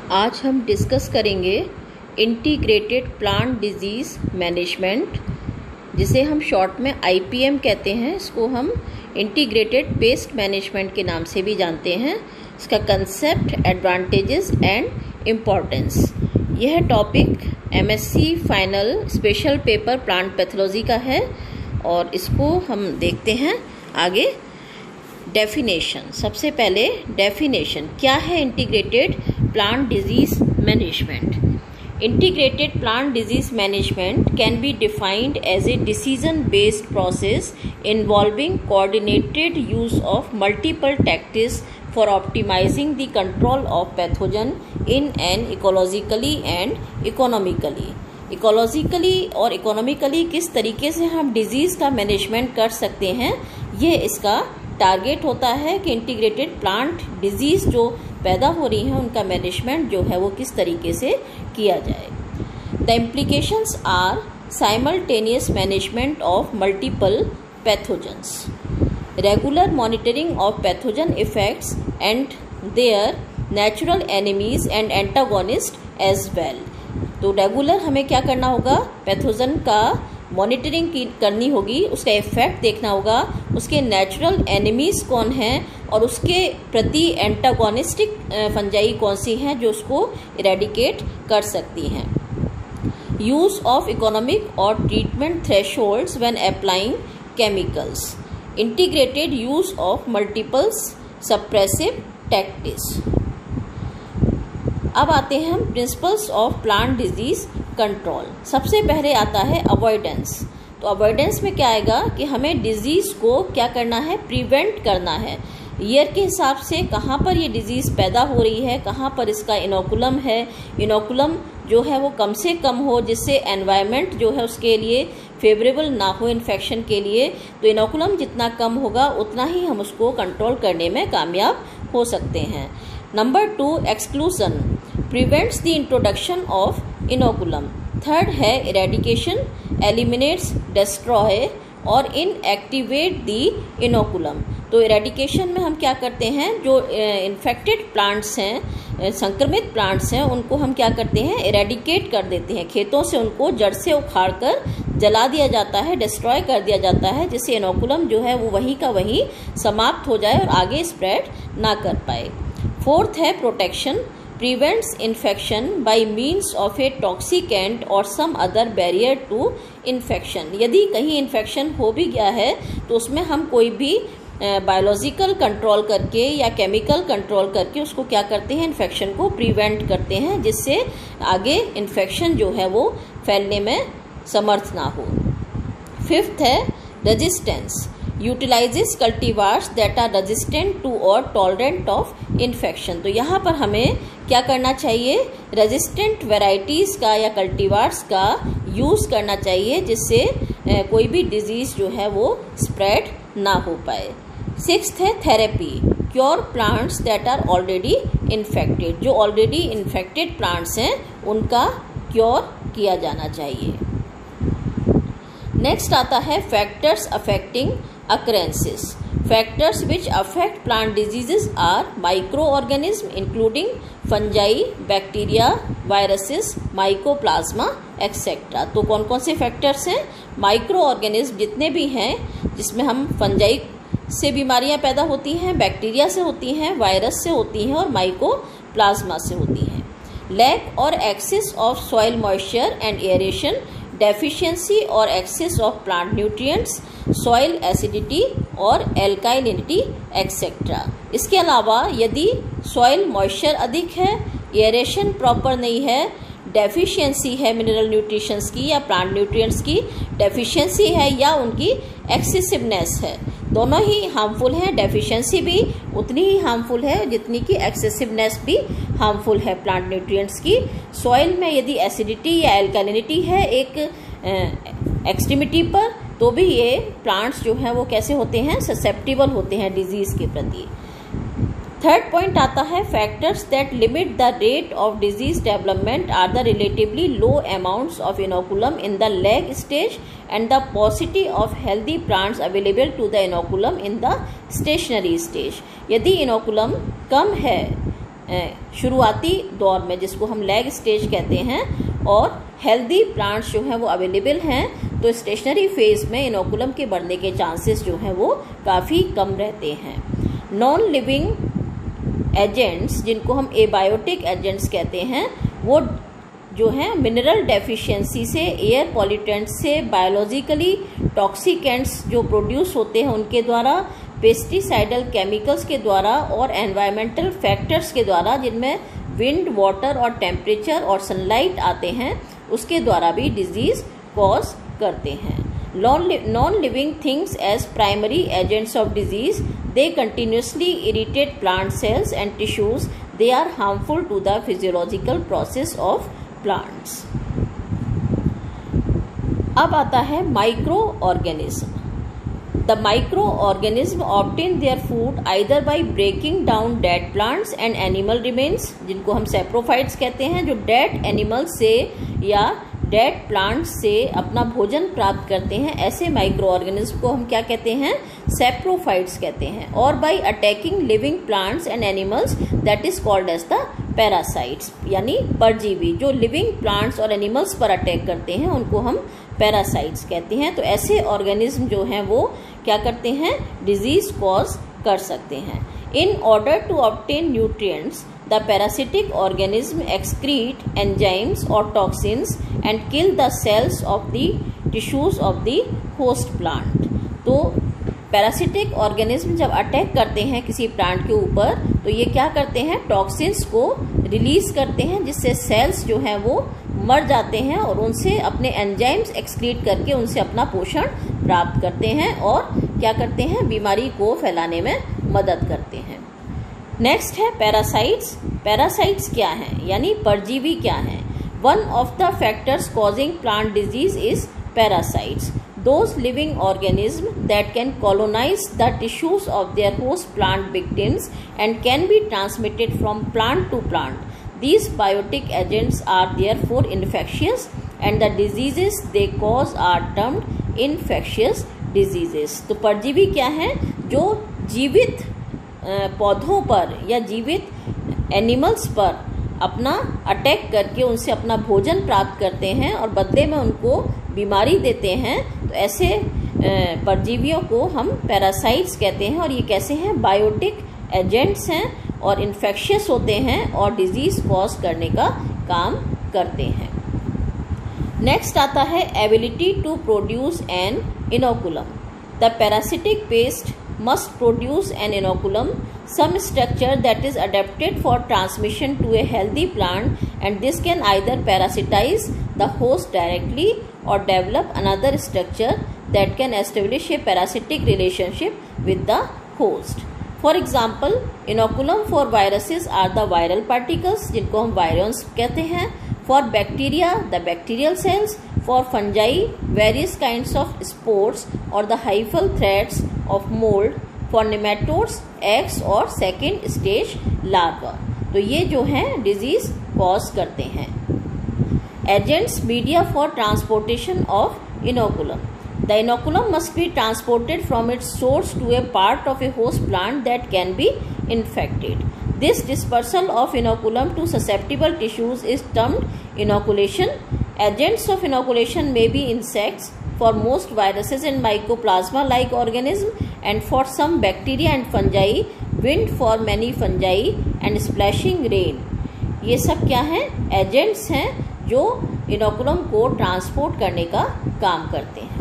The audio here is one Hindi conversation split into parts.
आज हम डिस्कस करेंगे इंटीग्रेटेड प्लांट डिजीज़ मैनेजमेंट, जिसे हम शॉर्ट में IPM कहते हैं। इसको हम इंटीग्रेटेड पेस्ट मैनेजमेंट के नाम से भी जानते हैं। इसका कंसेप्ट, एडवांटेजेस एंड इम्पॉर्टेंस। यह topic MSc final special paper plant pathology का है और इसको हम देखते हैं आगे। डेफिनेशन, सबसे पहले डेफिनेशन क्या है integrated plant disease management. Integrated plant disease management can be defined as a decision based process involving coordinated use of multiple tactics for optimising the control of pathogen in an ecologically and economically. Ecologically और इकोनॉमिकली किस तरीके से हम डिजीज़ का मैनेजमेंट कर सकते हैं, ये इसका टारगेट होता है कि इंटीग्रेटेड प्लांट डिजीज़ जो पैदा हो रही हैं उनका मैनेजमेंट जो है वो किस तरीके से किया जाए। The implications are simultaneous management of multiple pathogens, regular monitoring of pathogen effects and their natural enemies and antagonist as well. तो रेगुलर हमें क्या करना होगा, पैथोजन का मॉनिटरिंग करनी होगी, उसका इफेक्ट देखना होगा, उसके नेचुरल एनिमीज कौन हैं और उसके प्रति एंटागोनिस्टिक फंजाई कौन सी हैं जो उसको इरेडिकेट कर सकती हैं। यूज ऑफ इकोनॉमिक और treatment thresholds when applying chemicals, integrated use of multiples suppressive tactics. अब आते हैं हम principles of plant disease control. सबसे पहले आता है अवॉइडेंस। तो अवॉइडेंस में क्या आएगा कि हमें डिजीज़ को क्या करना है, प्रिवेंट करना है। ईयर के हिसाब से कहाँ पर ये डिजीज़ पैदा हो रही है, कहाँ पर इसका इनोकुलम है, इनोकुलम जो है वो कम से कम हो, जिससे एनवायरनमेंट जो है उसके लिए फेवरेबल ना हो इन्फेक्शन के लिए। तो इनोकुलम जितना कम होगा उतना ही हम उसको कंट्रोल करने में कामयाब हो सकते हैं। Number 2, exclusion prevents the introduction of inoculum. Third है इरेडिकेशन, एलिमिनेट्स, डिस्ट्रॉय और इनएक्टिवेट द इनोकुलम। तो इरेडिकेशन में हम क्या करते हैं, जो इन्फेक्टेड प्लांट्स हैं, संक्रमित प्लांट्स हैं, उनको हम क्या करते हैं, इरेडिकेट कर देते हैं। खेतों से उनको जड़ से उखाड़ कर जला दिया जाता है, डिस्ट्रॉय कर दिया जाता है, जिससे इनोकुलम जो है वो वहीं का वहीं समाप्त हो जाए और आगे स्प्रेड ना कर पाए। फोर्थ है protection, prevents infection by means of a toxicant or some other barrier to infection। यदि कहीं इन्फेक्शन हो भी गया है तो उसमें हम कोई भी बायोलॉजिकल कंट्रोल करके या केमिकल कंट्रोल करके उसको क्या करते हैं, इन्फेक्शन को प्रिवेंट करते हैं, जिससे आगे इन्फेक्शन जो है वो फैलने में समर्थ ना हो। फिफ्थ है resistance, utilises cultivars that are resistant to और टॉलरेंट ऑफ इन्फेक्शन। तो यहाँ पर हमें क्या करना चाहिए, रेजिस्टेंट वेराइटीज़ का या कल्टीवार्स का यूज़ करना चाहिए, जिससे कोई भी डिजीज़ जो है वो स्प्रेड ना हो पाए। सिक्स्थ है therapy, cure plants that are already infected. जो ऑलरेडी इन्फेक्टेड प्लांट्स हैं उनका क्योर किया जाना चाहिए। नेक्स्ट आता है factors affecting occurrences. Factors which affect plant diseases are microorganisms including fungi, bacteria, viruses, mycoplasma, etc. तो कौन कौन से फैक्टर्स हैं, माइक्रो ऑर्गेनिज्म जितने भी हैं, जिसमें हम फंजाई से बीमारियां पैदा होती हैं, बैक्टीरिया से होती हैं, वायरस से होती हैं और माइकोप्लाज्मा से होती हैं। लैक और excess of soil moisture and aeration, deficiency और excess of plant nutrients, soil acidity और एल्काइलिनिटी एक्सेट्रा। इसके अलावा यदि सॉइल मॉइस्चर अधिक है, एयरेशन प्रॉपर नहीं है, डेफिशिएंसी है मिनरल न्यूट्रिशंस की या प्लांट न्यूट्रिएंट्स की डेफिशिएंसी है, या उनकी एक्सेसिवनेस है, दोनों ही हार्मफुल हैं। डेफिशिएंसी भी उतनी ही हार्मफुल है जितनी कि एक्सेसिवनेस भी हार्मफुल है प्लांट न्यूट्रिएंट्स की। सॉइल में यदि एसिडिटी या एल्कालिनिटी है एक एक्सट्रीमिटी पर, तो भी ये प्लांट्स जो हैं वो कैसे होते हैं, ससेप्टिबल होते हैं डिजीज़ के प्रति। थर्ड पॉइंट आता है factors that limit the rate of disease development are the relatively low amounts of inoculum in the lag stage and the paucity of healthy plants available to the inoculum in the stationary stage. यदि इनोकुलम कम है शुरुआती दौर में, जिसको हम लैग स्टेज कहते हैं, और हेल्दी प्लांट्स जो हैं वो अवेलेबल हैं, तो स्टेशनरी फेज में इनोकुलम के बढ़ने के चांसेस जो हैं वो काफ़ी कम रहते हैं। नॉन लिविंग एजेंट्स, जिनको हम एबायोटिक एजेंट्स कहते हैं, वो जो हैं मिनरल डेफिशिएंसी से, एयर पॉल्यूटेंट्स से, बायोलॉजिकली टॉक्सिकेंट्स जो प्रोड्यूस होते हैं उनके द्वारा, पेस्टिसाइडल केमिकल्स के द्वारा और एनवायरमेंटल फैक्टर्स के द्वारा, जिनमें विंड, वाटर और टेम्परेचर और सनलाइट आते हैं, उसके द्वारा भी डिजीज कॉज करते हैं। Non living things as primary agents of disease, they continuously irritate plant cells and tissues, they are harmful to the physiological process of plants. अब आता है microorganism. The microorganisms obtain their food either by breaking down dead plants and animal remains, जिनको हम सैप्रोफाइट्स कहते हैं, जो डेड एनिमल्स से या डेड प्लांट्स से अपना भोजन प्राप्त करते हैं, ऐसे माइक्रो ऑर्गेनिज्म को हम क्या कहते हैं? सैप्रोफाइट्स कहते हैं। और by attacking living plants and animals, that is called as the parasites, यानी परजीवी। जो लिविंग प्लांट्स और एनिमल्स पर अटैक करते हैं उनको हम पैरासाइट्स कहते हैं। तो ऐसे ऑर्गेनिज्म जो हैं वो क्या करते हैं? डिजीज कॉज कर सकते हैं। In order to obtain nutrients, the parasitic organism excrete enzymes और toxins and kill the cells of the tissues of the host plant. तो पैरासिटिक ऑर्गेनिज्म जब अटैक करते हैं किसी प्लांट के ऊपर, तो ये क्या करते हैं? टॉक्सिन्स को रिलीज करते हैं, जिससे सेल्स जो हैं वो मर जाते हैं और उनसे अपने एंजाइम्स एक्सक्रीट करके उनसे अपना पोषण प्राप्त करते हैं और क्या करते हैं? बीमारी को फैलाने में मदद करते हैं। नेक्स्ट है पैरासाइट्स। पैरासाइट्स क्या हैं? यानी परजीवी क्या हैं? One of the factors causing plant disease is parasites. Those living organisms that can colonize the tissues of their host plant victims and can be transmitted from plant to plant. These biotic agents are therefore infectious and the diseases they cause are termed infectious diseases. तो परजीवी क्या हैं? जो जीवित पौधों पर या जीवित एनिमल्स पर अपना अटैक करके उनसे अपना भोजन प्राप्त करते हैं और बदले में उनको बीमारी देते हैं, तो ऐसे परजीवियों को हम पैरासाइट्स कहते हैं। और ये कैसे हैं? बायोटिक एजेंट्स हैं और इन्फेक्शियस होते हैं और डिजीज कॉज करने का काम करते हैं। नेक्स्ट आता है ability to produce an inoculum. The parasitic pest must produce an inoculum, some structure that is adapted for transmission to a healthy plant, and this can either parasitize the host directly or develop another structure that can establish a parasitic relationship with the host. For example, inoculum for viruses are the viral particles, जिनको हम virions कहते हैं. For bacteria, the bacterial cells. For fungi, various kinds of spores or the hyphal threads of mold. For nematodes, eggs और second stage larva. तो ये जो हैं डिजीज कॉज करते हैं. Agents media for transportation of inoculum. The inoculum must be transported from its source to a part of a host plant that can be infected. This dispersal of inoculum to susceptible tissues is termed inoculation. Agents of inoculation may be insects, for most viruses and mycoplasma-like organisms, and for some bacteria and fungi, wind for many fungi, and splashing rain. ये सब क्या हैं? एजेंट्स हैं जो इनोकुलम को ट्रांसपोर्ट करने का काम करते हैं.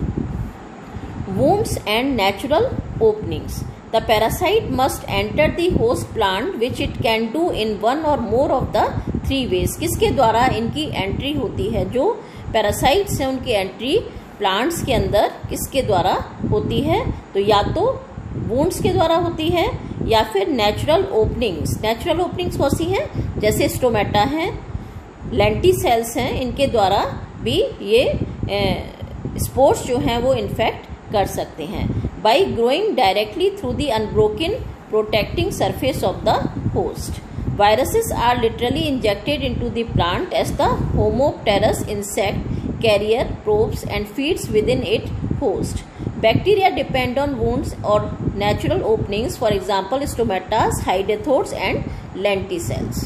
Wounds and natural openings. The parasite must enter the host plant, which it can do in one or more of the three ways. किसके द्वारा इनकी एंट्री होती है? जो पैरासाइट्स हैं उनकी एंट्री प्लांट्स के अंदर किसके द्वारा होती है? तो या तो वुंड्स के द्वारा होती है या फिर नेचुरल ओपनिंग्स. नेचुरल ओपनिंग्स कौन सी हैं? जैसे स्टोमेटा हैं, लेंटिसेल्स हैं, इनके द्वारा भी ये स्पोर्स जो हैं वो इन्फेक्ट कर सकते हैं. By growing directly through the unbroken protecting surface of the host. Viruses are literally injected into the plant as the Homopterus insect carrier probes and feeds within its host. Bacteria depend on wounds or natural openings, for example, stomatas, hydrathodes and lenticels.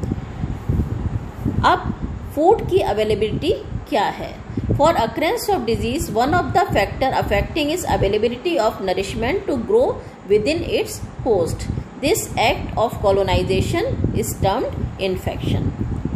अब फूड की अवेलेबिलिटी क्या है? For occurrence of disease one of the factor affecting is availability of nourishment to grow within its host. This act of colonization is termed infection.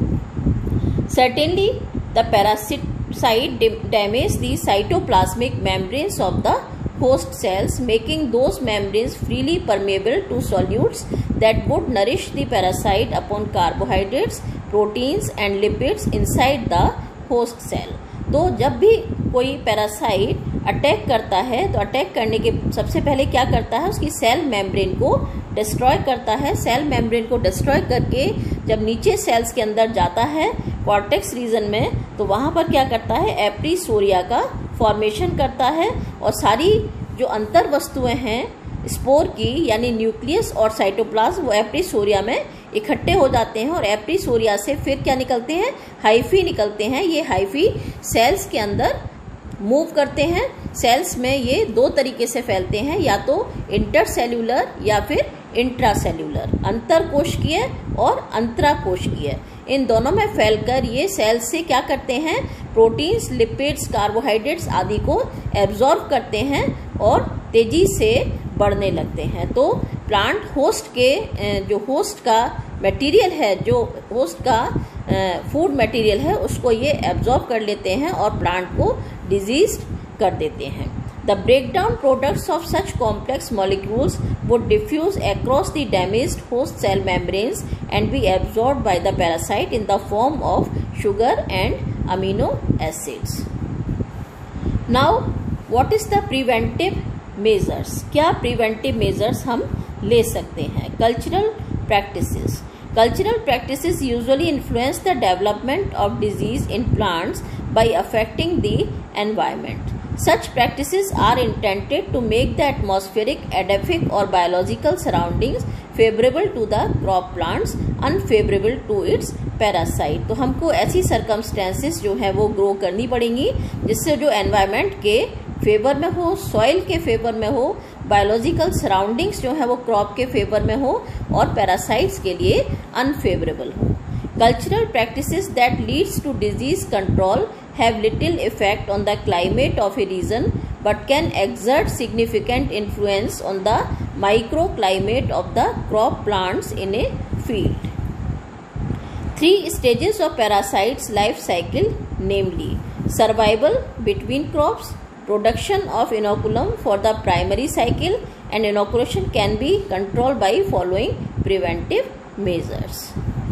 Certainly, the parasite damage the cytoplasmic membranes of the host cells, making those membranes freely permeable to solutes that would nourish the parasite upon carbohydrates, proteins and lipids inside the host cell. तो जब भी कोई पैरासाइट अटैक करता है तो अटैक करने के सबसे पहले क्या करता है, उसकी सेल मेम्ब्रेन को डिस्ट्रॉय करता है. सेल मेम्ब्रेन को डिस्ट्रॉय करके जब नीचे सेल्स के अंदर जाता है कॉर्टेक्स रीजन में, तो वहाँ पर क्या करता है, एप्रीसोरिया का फॉर्मेशन करता है और सारी जो अंतर वस्तुएं हैं स्पोर की यानी न्यूक्लियस और साइटोप्लाज्म वो एप्रीसोरिया में इकट्ठे हो जाते हैं और एप्रीसोरिया से फिर क्या निकलते हैं, हाइफी निकलते हैं. ये हाइफी सेल्स के अंदर मूव करते हैं. सेल्स में ये दो तरीके से फैलते हैं, या तो इंटरसेल्यूलर या फिर इंट्रासेल्यूलर, अंतरकोशिकीय और अंतराकोशिकीय. इन दोनों में फैलकर ये सेल्स से क्या करते हैं, प्रोटीन्स, लिपिड्स, कार्बोहाइड्रेट्स आदि को एब्जॉर्ब करते हैं और तेजी से बढ़ने लगते हैं. तो प्लांट होस्ट के जो होस्ट का मटेरियल है, जो होस्ट का फूड मटेरियल है, उसको ये एब्जॉर्ब कर लेते हैं और प्लांट को डिजीज कर देते हैं. The breakdown products of such complex molecules would diffuse across the damaged host cell membranes and be absorbed by the parasite in the form of sugar and amino acids. Now, what is the preventive measures? क्या preventive measures हम ले सकते हैं? Cultural practices. Cultural practices usually influence the development of disease in plants by affecting the environment. Such practices are intended to make the atmospheric, edaphic or biological surroundings favorable to the crop plants, unfavorable to its parasite. तो हमको ऐसी circumstances जो है वो grow करनी पड़ेंगी जिससे जो environment के फेवर में हो, सॉइल के फेवर में हो, बायोलॉजिकल सराउंडिंग्स जो है वो क्रॉप के फेवर में हो और पैरासाइट्स के लिए अनफेवरेबल हो. Cultural practices that leads to disease control have little effect on the climate of a region but can exert significant influence on the microclimate of the crop plants in a field. 3 stages of parasites life cycle, namely survival between crops, production of inoculum for the primary cycle and inoculation can be controlled by following preventive measures.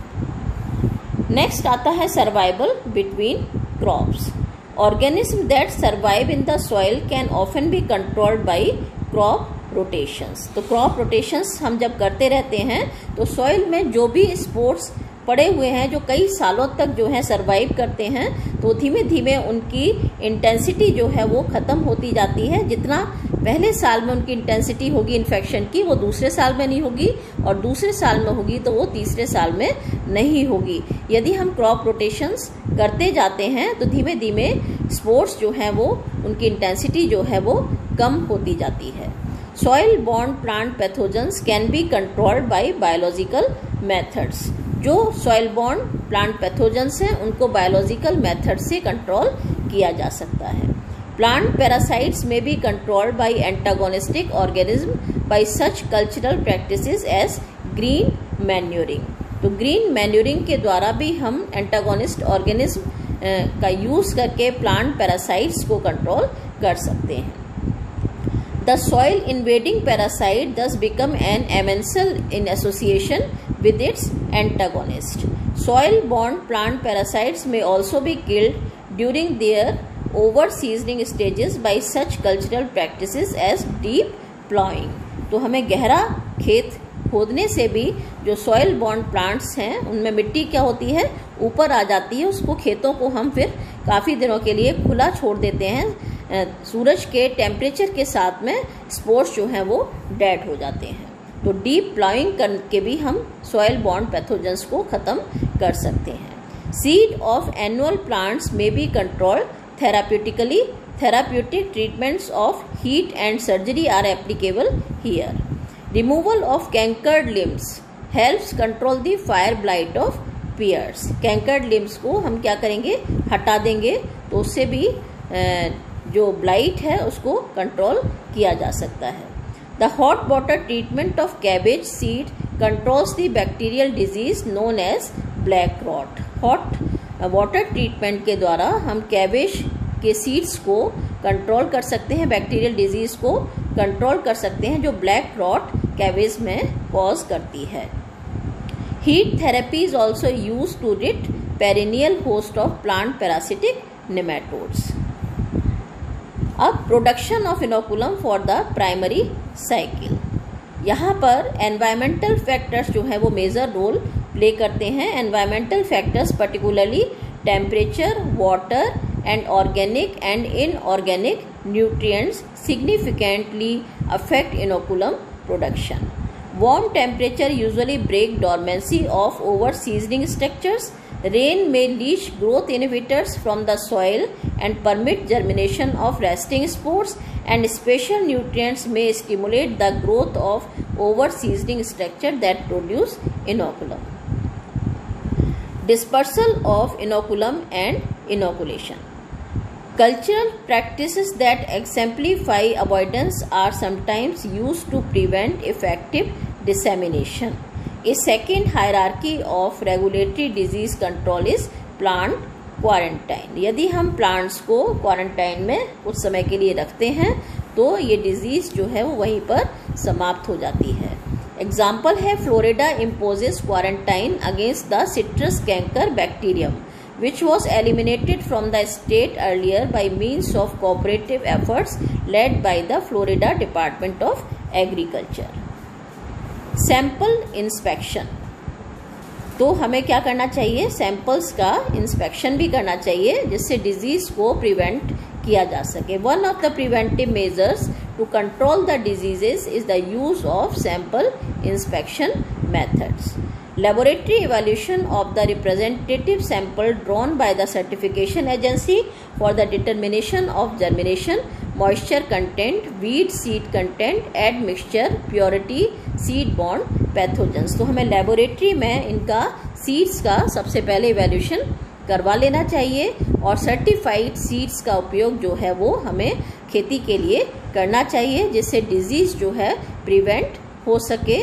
Next आता है survival between crops. Organisms that survive in the soil can often be controlled by crop rotations. तो crop rotations हम जब करते रहते हैं तो soil में जो भी spores पड़े हुए हैं जो कई सालों तक जो है सरवाइव करते हैं, तो धीमे धीमे उनकी इंटेंसिटी जो है वो खत्म होती जाती है. जितना पहले साल में उनकी इंटेंसिटी होगी इन्फेक्शन की, वो दूसरे साल में नहीं होगी, और दूसरे साल में होगी तो वो तीसरे साल में नहीं होगी. यदि हम क्रॉप रोटेशंस करते जाते हैं तो धीमे धीमे स्पोर्ट्स जो है वो उनकी इंटेंसिटी जो है वो कम होती जाती है. Soil borne plant pathogens can be controlled by biological methods. जो सॉइल बॉर्न प्लांट पैथोजेंस हैं उनको बायोलॉजिकल मेथड से कंट्रोल किया जा सकता है. प्लांट पैरासाइट्स में be controlled by antagonistic organism by such cultural practices as green manuring. तो ग्रीन मैन्योरिंग के द्वारा भी हम एंटागोनिस्ट ऑर्गेनिज्म का यूज करके प्लांट पैरासाइट्स को कंट्रोल कर सकते हैं. The soil invading parasite thus become an amensal in association with its antagonist. Soil-borne plant parasites may also be killed during their over-seasoning stages by such cultural practices as deep plowing. तो हमें गहरा खेत खोदने से भी जो सॉइल बॉर्न प्लांट्स हैं उनमें मिट्टी क्या होती है ऊपर आ जाती है. उसको खेतों को हम फिर काफ़ी दिनों के लिए खुला छोड़ देते हैं. सूरज के टेम्परेचर के साथ में स्पोर्स जो हैं वो डेड हो जाते हैं. तो डीप प्लाइंग करके भी हम सॉइल बॉर्न पैथोजेंस को ख़त्म कर सकते हैं. सीड ऑफ एनुअल प्लांट्स में be control therapeutically. Therapeutic treatments of heat and surgery are applicable here. Removal of cankered limbs helps control the fire blight of pears. Cankered limbs को हम क्या करेंगे, हटा देंगे, तो उससे भी जो ब्लाइट है उसको कंट्रोल किया जा सकता है। The hot water treatment of cabbage seed controls the bacterial disease known as black rot. Hot water treatment के द्वारा हम कैबेज के सीड्स को कंट्रोल कर सकते हैं, बैक्टीरियल डिजीज को कंट्रोल कर सकते हैं जो ब्लैक रॉट कैबेज में कॉज करती है। Heat therapy is also use to rid perennial host of plant parasitic nematodes. अब production of inoculum for the primary cycle. यहाँ पर एनवायरमेंटल फैक्टर्स जो है वो मेजर रोल प्ले करते हैं। Environmental factors particularly temperature, water and organic and inorganic nutrients significantly affect inoculum production. Warm temperature usually break dormancy of over-seasoning structures. Rain may leach growth inhibitors from the soil and permit germination of resting spores, and special nutrients may stimulate the growth of over-seasoning structure that produce inoculum. Dispersal of inoculum and inoculation. Cultural practices that exemplify avoidance are sometimes used to prevent effective dissemination. A second hierarchy of regulatory disease control is plant quarantine. यदि हम प्लांट्स को क्वारंटाइन में कुछ समय के लिए रखते हैं तो ये डिजीज जो है वो वहीं पर समाप्त हो जाती है। एग्जाम्पल है Florida imposes quarantine against the citrus canker bacterium, which was eliminated from the state earlier by means of cooperative efforts led by the Florida Department of Agriculture. Sample inspection. तो हमें क्या करना चाहिए, सैंपल्स का इंस्पेक्शन भी करना चाहिए जिससे डिजीज को प्रिवेंट किया जा सके। One of the preventive measures to control the diseases is the use of sample inspection methods. Laboratory evaluation of the representative sample drawn by the certification agency for the determination of germination, moisture content, weed seed content, admixture, purity, seed borne pathogens. तो हमें लेबोरेटरी में इनका सीड्स का सबसे पहले इवेल्यूशन करवा लेना चाहिए और सर्टिफाइड सीड्स का उपयोग जो है वो हमें खेती के लिए करना चाहिए जिससे डिजीज जो है प्रिवेंट हो सके।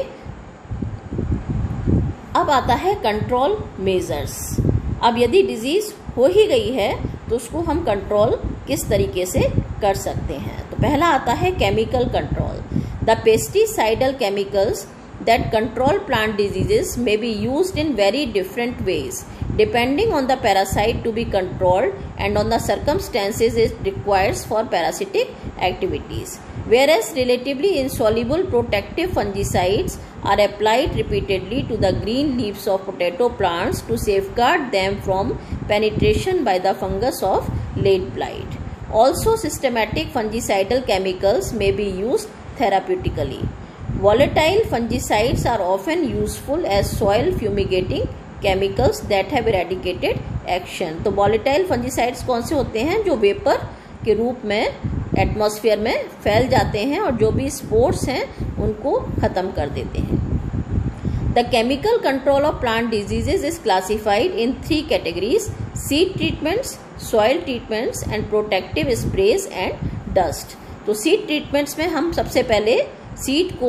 अब आता है कंट्रोल मेजर्स। अब यदि डिजीज हो ही गई है तो उसको हम कंट्रोल किस तरीके से कर सकते हैं। तो पहला आता है chemical control. The pesticidal chemicals that control plant diseases may be used in very different ways depending on the parasite to be controlled and on the circumstances it requires for parasitic activities. Whereas relatively insoluble protective fungicides are applied repeatedly to the green leaves of potato plants to safeguard them from penetration by the fungus of late blight. Also, systematic fungicidal chemicals may be used therapeutically. Volatile fungicides are often useful as soil fumigating chemicals that have eradicated action. तो volatile fungicides कौन से होते हैं, जो वेपर के रूप में एटमॉस्फेयर में फैल जाते हैं और जो भी स्पोर्स हैं उनको खत्म कर देते हैं। The chemical control of plant diseases is classified in 3 categories: seed treatments, soil treatments and protective sprays and dust. तो सीड ट्रीटमेंट्स में हम सबसे पहले सीड को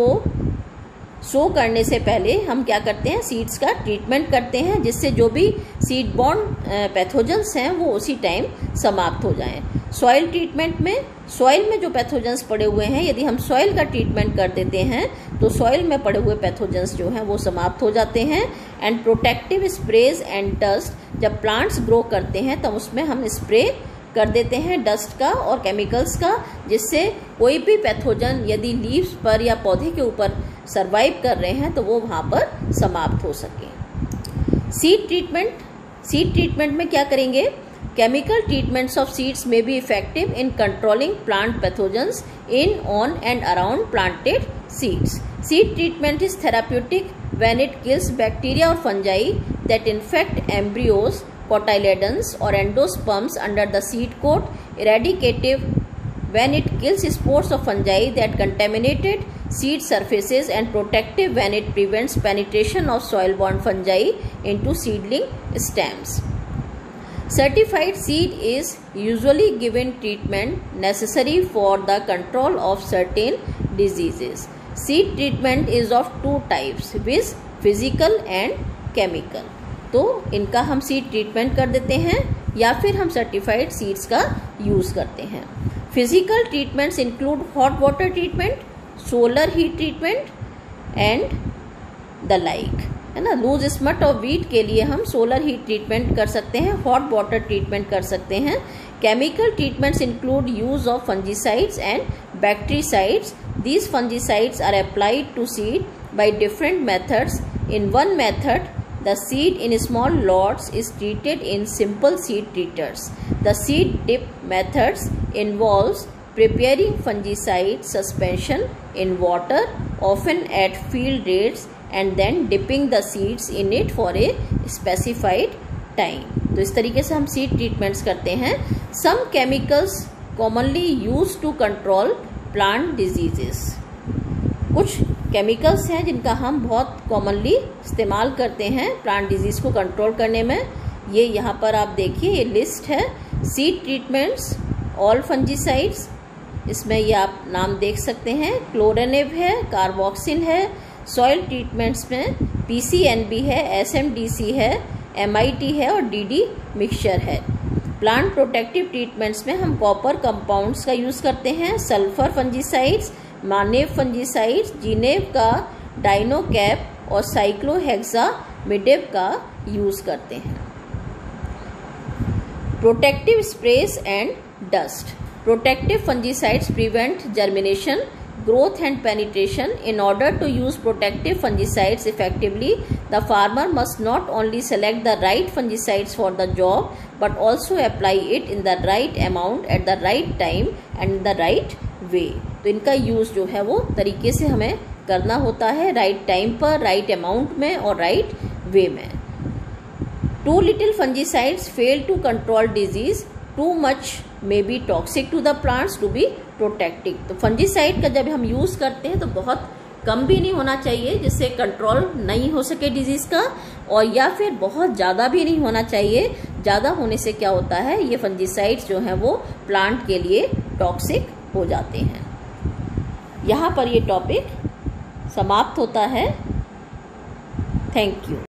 सो करने से पहले हम क्या करते हैं, सीड्स का ट्रीटमेंट करते हैं जिससे जो भी सीड बॉर्न पैथोजेंस हैं वो उसी टाइम समाप्त हो जाएं। सॉइल ट्रीटमेंट में सॉइल में जो पैथोजेंस पड़े हुए हैं यदि हम सॉइल का ट्रीटमेंट कर देते हैं तो सॉइल में पड़े हुए पैथोजेंस जो हैं वो समाप्त हो जाते हैं। And protective sprays and dust, जब प्लांट्स ग्रो करते हैं तब उसमें हम स्प्रे कर देते हैं डस्ट का और केमिकल्स का, जिससे कोई भी पैथोजन यदि लीव्स पर या पौधे के ऊपर सरवाइव कर रहे हैं तो वो वहाँ पर समाप्त हो सके। सीड ट्रीटमेंट में क्या करेंगे, केमिकल ट्रीटमेंट्स ऑफ सीड्स में be effective in controlling plant pathogens in, on and around planted seeds. Seed treatment is therapeutic when it kills bacteria or fungi that infect embryos, cotyledons or endosperms under the seed coat. Eradicative when it kills spores of fungi that contaminated seed surfaces and protective when it prevents penetration of soil-borne fungi into seedling stems. Certified seed is usually given treatment necessary for the control of certain diseases. Seed treatment is of two types, with physical and chemical. तो इनका हम सीड ट्रीटमेंट कर देते हैं या फिर हम सर्टिफाइड सीड्स का यूज करते हैं। Physical treatments include hot water treatment, solar heat treatment and the like, है ना। लूज स्मट और वीट के लिए हम सोलर हीट ट्रीटमेंट कर सकते हैं, हॉट वाटर ट्रीटमेंट कर सकते हैं। Chemical treatments include use of fungicides and bactericides. These fungicides are applied to seed by different methods. In one method, the seed in small lots is treated in simple seed treaters. The seed dip methods involves preparing fungicide suspension in water, often at field rates, and then dipping the seeds in it for a specified time. तो इस तरीके से हम seed treatments करते हैं। Some chemicals commonly used to control plant diseases. कुछ केमिकल्स हैं जिनका हम बहुत कॉमनली इस्तेमाल करते हैं प्लांट डिजीज को कंट्रोल करने में। ये यहाँ पर आप देखिए, ये लिस्ट है। सीड ट्रीटमेंट्स, ऑल फंजीसाइड्स, इसमें ये आप नाम देख सकते हैं। क्लोरेनिव है, कार्बोक्सिन है। सॉइल ट्रीटमेंट्स में PCNB है, SMDC है, MIT है और DD मिक्सचर है। प्लांट प्रोटेक्टिव ट्रीटमेंट्स में हम कॉपर कंपाउंड्स का यूज करते हैं, sulphur fungicides, maneb fungicides, zineb का डाइनोकैप और साइक्लोहेक्सामिडेब का यूज करते हैं। Protective sprays and dust. Protective fungicides prevent germination, growth and penetration. In order to use protective fungicides effectively, the farmer must not only select the right fungicides for the job, but also apply it in the right amount at the right time and in the right way. तो इनका यूज जो है वो तरीके से हमें करना होता है, राइट टाइम पर, राइट अमाउंट में और राइट वे में। Too little fungicides fail to control disease. Too much may be toxic to the plants to be protecting. तो फंजीसाइड का जब हम यूज करते हैं तो बहुत कम भी नहीं होना चाहिए जिससे कंट्रोल नहीं हो सके डिजीज का, और या फिर बहुत ज़्यादा भी नहीं होना चाहिए। ज़्यादा होने से क्या होता है, ये फंजीसाइड्स जो हैं वो प्लांट के लिए टॉक्सिक हो जाते हैं। यहाँ पर ये टॉपिक समाप्त होता है। Thank you.